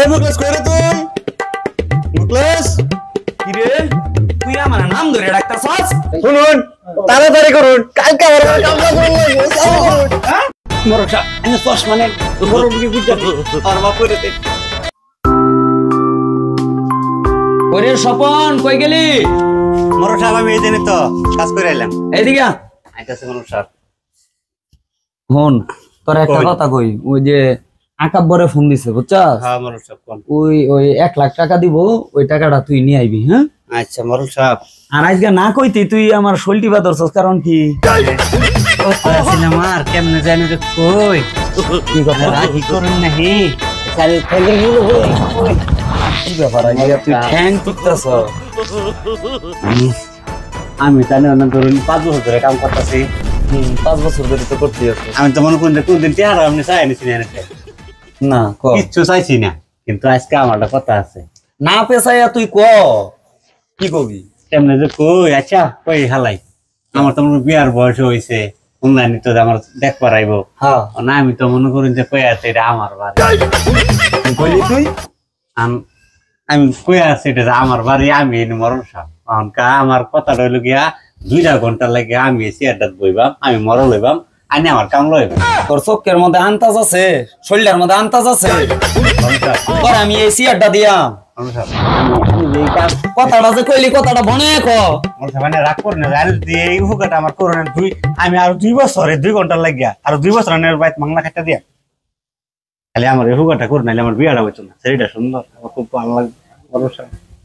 এই মুকলেশ কই রে তুই? মুকলেশ কি রে তুই আমার নাম ধরে ডাকতাছস? শুনুন তাড়াতাড়ি করুন কালকে আমার কামলা করুন হ্যাঁ মরসা আমি সস মানে বড় বুঝি বুঝা আর মা করে দে ওরে স্বপন কই গেলি? মরসা আমি এই দিনে তো কাজ করে এলাম এইদিকে আইতাছে মরসা হন তোর একটা কথা কই ওই যে আকাব্বরে ফোন দিছে বুঝছস? হ্যাঁ মরসা কোন ওই 1 লাখ টাকা দিব ওই টাকাটা তুই নিয়ে আইবি হ্যাঁ? আচ্ছা মরসা আর আজকে না কইতি তুই আমার শৈলটি বাদরছস কারণ কি? কথা আছে আমার কেমনে জানি যে কই কি কথা রাজি করুন নাহি চাল ফেলে গেল কি ব্যাপার আজকে তুই ঠ্যাং টিকতাছ? আমি জানি না ধরুন 5 বছর ধরে কাম করতেছি 5 বছর ধরে তো করতেই আছিস। আমি তো মনে করি কোনদিন টিয়ার আপনি চাই নিছি না না ক কিচ্ছু চাইছি না কিন্তু আজকে আমার একটা কথা আছে না পেছাইয়া তুই ক কি কবি? কেমনে যে কই আচ্ছা কই হালাই আমার তো মনে হয় বিয়ার বয়স হইছে অনলাইনে তো আমার দেখবার আইবো হ্যাঁ না আমি তো মনে করি যে কই আছে এটা আমার বাড়ি কইলি তুই আমি কই আছে এটা আমার বাড়ি আমি মরণ সাপ আমার কথা রইল গিয়া 2 ঘন্টা লাগে আমি চেয়ারটাত বইবাম আমি মরল হইবাম আনি আমার কাম লইবাম তোর চোখের মধ্যে আন্তাজ আছে শরীরের মধ্যে আন্তাজ আছে তোর আমি এই সিয়ারটা দিয়াম কথাটা যে কইলি কথাটা বনে ক মানে রাগ করে না আর এই উপকারটা আমার করোনা আমি আর 2 বছরে 2 ঘন্টা লাগিয়া আর 2 বছর আনের বাইত মাংলা খাইটা দিয়া খালি আমার এই উপকারটা করে নাইলে আমার বিয়াটা হইতো না সেটা সুন্দর আমার খুব ভালো লাগে ভরসা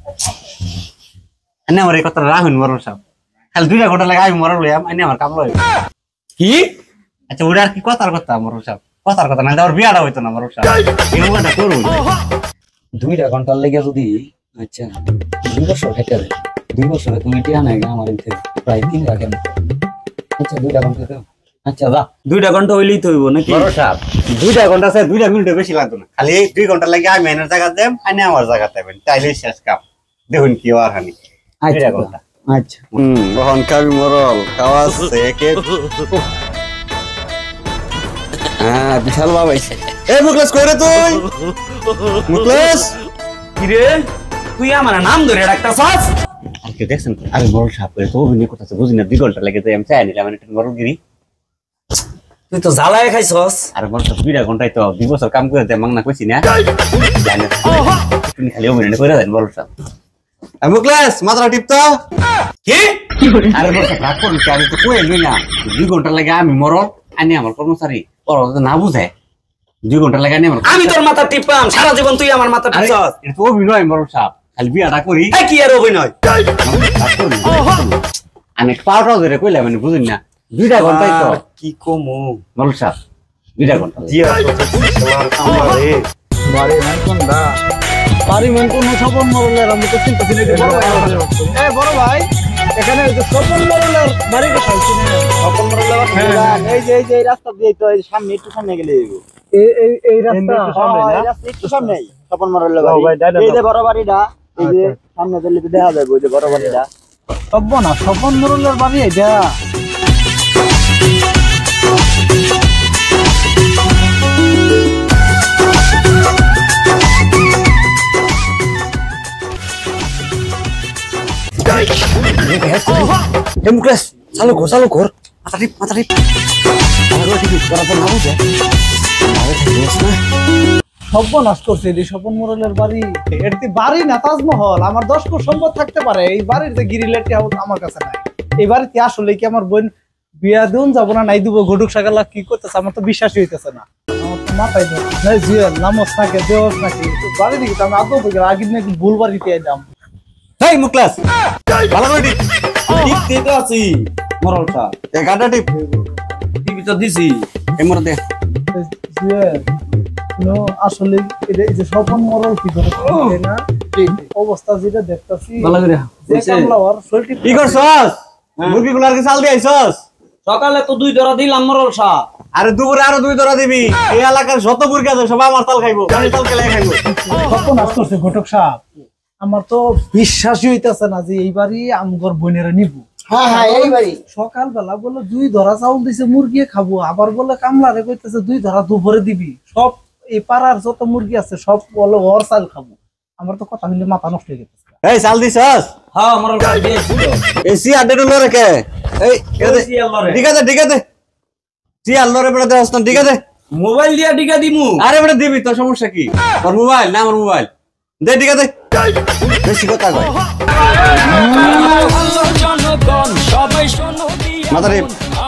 আনে আমার এই কথাটা রাখুন ভরসা খালি 2 ঘন্টা লাগে আমি মরল হইয়াম আনি আমার কাম লইব কি আচ্ছা ওটা আর কি কথার কথা ভরসা কথার কথা না আমার বিয়াটা হইতো না ভরসা এই উপকারটা করুন 2 ঘন্টার লেগে যদি আচ্ছা 2 বছর হেঁটে দেয় 2 বছরে তুমি টিয়া নাই আমার এতে প্রায় 3 লাখ আচ্ছা 2 ঘন্টা দাও আচ্ছা যা 2 ঘন্টা হইলেই তো হইব নাকি ভরসা 2 ঘন্টা আছে 2 মিনিট বেশি লাগতো না খালি 2 ঘন্টা লাগে আমি এনার জায়গা দেম আনি আমার জায়গা দেবেন তাইলে শেষ কাম দেখুন কি আর হানি 2 ঘন্টা আচ্ছা বহন কাবি মরল খাওয়াস একে হ্যাঁ বিশাল বাবা আইছে এই মুকলেশ কই রে তুই মুকলেশ কি রে তুই আমার নাম ধরে ডাকতাছস? আর কি দেখছেন আরে মরল সাপ করে তো অভিনয় করতেছে বুঝি না 2 ঘন্টা লাগে তো আমি চাই নিলাম এটা মরলগিরি তুই তো জ্বালায় খাইছস আর মরল 2 ঘন্টায় তো 2 বছর কাম করে দেয় মাংনা কইছি না জানেন তুমি খালি অভিনয় করে দেন মরল সাপ মুকলেশ মাথা টিপ তো কি আরে মরল সাপ রাগ করছিস আমি তো কই লই না 2 ঘন্টা লাগে আমি মরল আনি আমার কর্মচারী ওর না বুঝে 2 ঘন্টা লাগে আনি আমার আমি তোর মাথা টিপাম সারা জীবন তুই আমার মাথা টিপছস এটা তো অভিনয় মরল সাপ খালি বিয়াটা করি এই কি আর অভিনয় আমি পাউডার ধরে কইলাম মানে বুঝুন না 2 ঘন্টাই তো কি কমু মরল সাপ 2 ঘন্টা জিয়া তোমার কামড়ে বাড়ি মান কোন দা বাড়ি মান কোন স্বপন মরলের আমি তো চিন্তা ছিল এই বড় ভাই এখানে যে স্বপন মরলের বাড়ি কোথায় চিনি না স্বপন মরলের এই যে রাস্তা দিয়ে তো এই সামনে একটু সামনে গেলে এই রাস্তা সামনে না একটু সামনেই স্বপন মরলের বাড়ি এই যে বড় বাড়িটা এই যে সামনে গেলে তো দেখা যাবে ওই যে বড় বাড়িটা স্বপন মরলের বাড়ি এটা মুকলেশ চালু কর মাথা টিপ সর্বনাশ করছে এই স্বপন মোড়লের বাড়ি এটি বাড়ি না তাজমহল আমার 10 কোটি সম্পদ থাকতে পারে এই বাড়িতে গিরিলেটি আমার কাছে নাই এই বাড়িতে আসলে কি আমার বোন বিয়া দিন যাবো না নাই দিব ঘটুক সাগালা কি করতেছে আমার তো বিশ্বাসই হইতেছে না আমার তো মাথায় নাই জিয়াল নামস নাকি দেওস নাকি বাড়ি দিকে আমি আদৌ বলি আগে নাকি ভুল বাড়িতে এলাম এই মুকলেশ ভালো করে টিপ দিতে আছি মরল সাপ এই গাডা টিপ টিভি তো দিছি এই মর দে জিয়াল নো আসলে এই যে স্বপন মোড়ল কি করে না অবস্থা যেটা দেখতাছি ভালো করে যে কামলাওয়ার শরীরটি কি করছস মুরগিগুলার কি চাল দিয়েছস সকালে তো 2 ধরা দিলাম মরল সাপ আরে দুপুরে আরো 2 ধরা দিবি এই এলাকার যত মুরগি আছে সব আমার তাল খাইবো আমি তাল খেলে খাইবো সর্বনাশ করছে ঘটক সাহেব আমার তো বিশ্বাসই হইতাছে না যে এইবারই আমগর বোনেরা নিব হ্যাঁ এইবারই সকালবেলা বলে 2 ধরা চাউল দিছে মুরগি খাবো আবার বলে কামলারে কইতেছে 2 ধরা দুপুরে দিবি সব এই পাড়ার যত মুরগি আছে সব বলো ওর চাল খাবো। আমার তো কথা হইলে মাথা নষ্ট হয়ে গেছে। এই চাল দিছস? হ্যাঁ মরল ভাই দিয়েছি তো। এই সি আড্ডা লো রেখে এই ঠিক আছে সি আল্লরে বেড়া দেওয়াস না, ঠিক আছে মোবাইল দিয়া টিকা দিমু। আরে বেটা দিবি, তোর সমস্যা কি? তোর মোবাইল না আমার মোবাইল দে, ঠিক আছে বেশি কথা কয় মাতারি।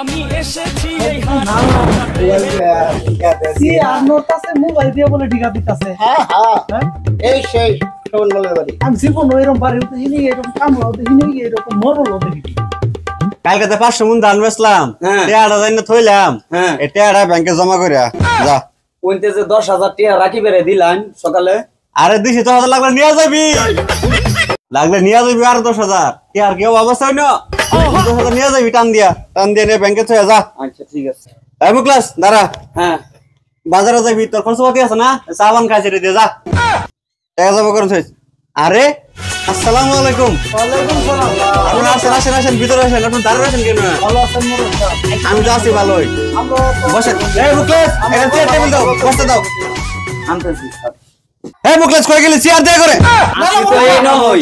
সি আর নোর কাছে মোবাইল দিয়ে বলে ঠিকা দিতাছে। হ্যাঁ এই সেই শোভন মরলের বাড়ি। আমি জীবন এরকম বাড়ি হতে হিনি এরকম কামলা হতে হিনি এরকম মরল দেখি। কালকে 500 মন ধান বেচলাম, হ্যাঁ। টেয়াটা যাই না থইলাম, হ্যাঁ। এই টেয়াটা ব্যাংকে জমা করিয়া যা। ওইতে যে 10,000 টাকা রাখি বেড়ে দিলাম সকালে। আরে দিছি তো লাগলে নিয়ে যাবি, লাগলে নিয়ে যাবি আর 10,000 কি আর কেউ অবস্থা হইল 10,000 নিয়ে যাবি, টান দিয়া নিয়ে ব্যাংকে থইয়া যা। আচ্ছা ঠিক আছে। এই মুকলাস দাঁড়া, হ্যাঁ বাজারে যাবি, তোর খরচ পাতি আছে না, সাবান খাইছে রে, দিয়ে যা টাকা জমা করে থইস। আরে আসসালামু আলাইকুম। ওয়ালাইকুম সালাম। আপনারা আসেন আসেন আসেন, ভিতরে আসেন। আপনি দাঁড়িয়ে আছেন কেন? ভালো আছেন মরল সাহেব? আমি তো আছি ভালোই। আমরা বসেন। এই মুকলাস একটা চেয়ার টেবিল দাও, বসতে দাও। আনতেছি। এই মুকলাস কই গেলি? চেয়ার দে করে। আসি তো এই না হই।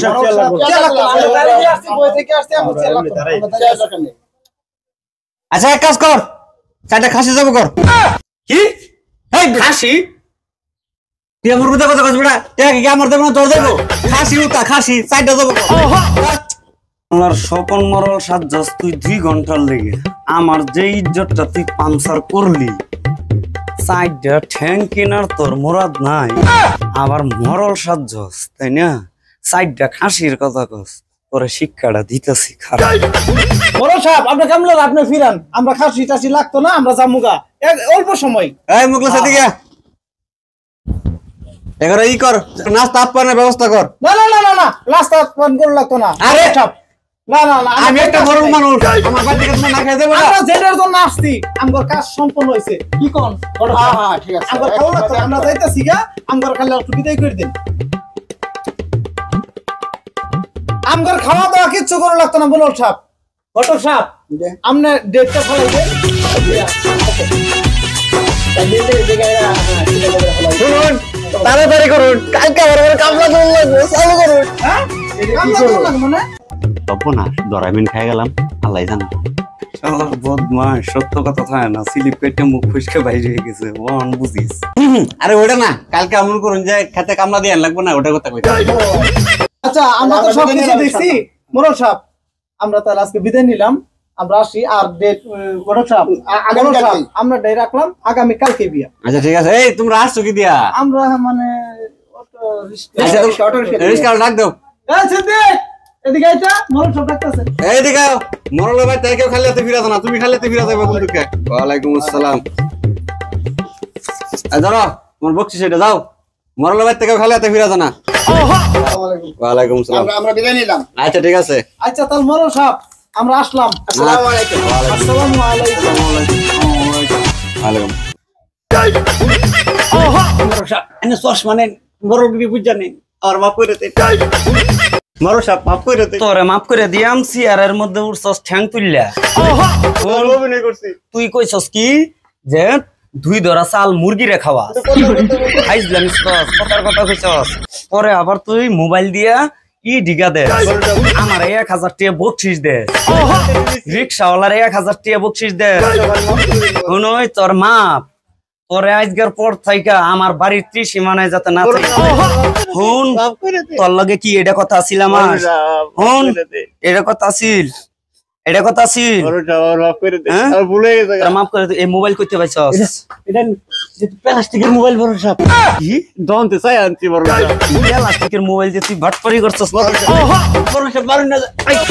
আচ্ছা এক কাজ কর, চারটা খাসি যাবো কর। কি? এই খাসি? তুই আমার কথা কথা কস বেটা, টাকা কি আমার দেব না তোর দেবো? খাসি উতা খাসি চারটা যাবো কর। আমার স্বপন মরল সাজ্জাস তুই 2 ঘন্টার লেগে আমার যে ইজ্জতটা তুই পাঞ্চার করলি, সাইডটা ঠ্যাং কেনার তোর মুরাদ নাই, আবার মরল সাজ্জাস তাই না? সাইডটা খাসির কথা কস, তোরে শিক্ষাটা দিতেছি খারাপ। বড় সাহেব আপনি কামলার আপনি ফিরান, আমরা খাসি টাসি লাগতো না, আমরা জামুগা অল্প সময়। এই মুকলাস এদিকে আয়। এবারে ই কর, নাস্তা আপ্যায়নের ব্যবস্থা কর। না না না না না নাস্তা পান করে লাগতো না। আরে সাহেব না না না আমি একটা বড় মানুষ, আমার বাড়ি থেকে তুমি না খেয়ে দেবো না। আমরা যেটার জন্য আসছি আমগর কাজ সম্পন্ন হয়েছে। কি কোন ঠিক আছে আমগর খাওয়া লাগতো না, আমরা যাইতাছি গা, আমগর খালি একটু বিদায় করে দিন। আমগর খাওয়া দাওয়া কিচ্ছু করা লাগতো না বলল সাহেব। ঘটক সাহেব আপনি ডেটটা ফলাই দেন। শুনুন তাড়াতাড়ি করুন, কালকে আমার কামলা দৌড় লাগবে, চালু করুন। হ্যাঁ কামলা করো না মানে না দরামিন খাই গেলাম, আল্লাহ জানে। শালার বদমাশ, সত্য কথা থাকে না, স্লিপ কেটে মুখ ফসকে বাইরে হয়ে গেছে, ওন বুঝিস। আরে ওটা না, কালকে এমন করুন যে খেতে কামলা দিয়ে লাগবে না, ওটা কথা কইতে। আচ্ছা আমরা তো সব কিছু দেখছি মোরল সাহেব, আমরা তাহলে আজকে বিদায় নিলাম, আমরা আসি। আর ডেট মোরল সাহেব আমরা ডেট রাখলাম আগামী কালকে বিয়া। আচ্ছা ঠিক আছে। এই তোমরা আসছো কি দিয়া? আমরা মানে অটো আচ্ছা রিস্কা ডাক দাও। এই সিদ্দিক এদিকে আইতা, মোরল সাহেব ডাকতেছে। এই দিকে আও। মরল ভাই তাই কেউ খালি হাতে ফিরাতো না, তুমি খালি হাতে ফিরা যাবে কোন দিকে? ওয়ালাইকুম আসসালাম। এই ধরো তোমার বকশিস এটা যাও। মরল ভাই থেকে খালি হাতে ফিরা না। ওয়ালাইকুম আসসালাম। আমরা বিদায় নিলাম। আচ্ছা ঠিক আছে। আচ্ছা তাহলে মোরল সাহেব আমরা আসলাম। আসসালামু আলাইকুম। আসসালামু আলাইকুম। ওয়ালাইকুম। এনে চশমা নেন, বড়গিরি বুঝা নেন, আর মাফ করে দে। মরল সাহেব মাফ করে দে। তোরে মাফ করে দিয়াম, চেয়ারের মধ্যে উঠছস ঠ্যাং তুললা। অভিনয় করছি। তুই কইছস কি যে 2 ধরা চাল মুরগিরে খাওয়া, খাইছিলাম কথার কথা কইছস। পরে আবার তুই মোবাইল দিয়া ই ডিগা দে, আমার 1000 টাকা বকশিস দে, রিক্সাওয়ালার 1000 টাকা বকশিস দে। শুনই তোর মাপ, তোরে আজকের পর থাইকা আমার বাড়ির ত্রিসীমানায় যাতে না থাকে। হুন তোর লগে কি এটা কথা আছিল আমার? হুন এটা কথা আছিল, এটা কথা আছিল। হ্যাঁ? তোরা মাফ করে দে। এই মোবাইল কইতে পাইছস? এটা প্লাস্টিকের মোবাইল বড় সাহেব। কি দন্তে চাই আনছি বড় সাহেব। প্লাস্টিকের মোবাইল দিয়ে তুই ভাটপারি করছস? বড় সাহেব মারুন না।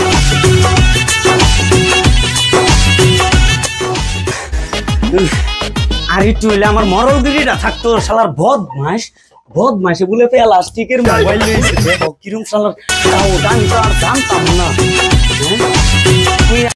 আর একটু হইলে আমার মরলগিরিটা থাকতো। শালার বদমাইশে বলে প্লাস্টিকের মোবাইল লইছে, দেখো কিরম শালার। আমি তো আর জানতাম না। হ্যাঁ? তুই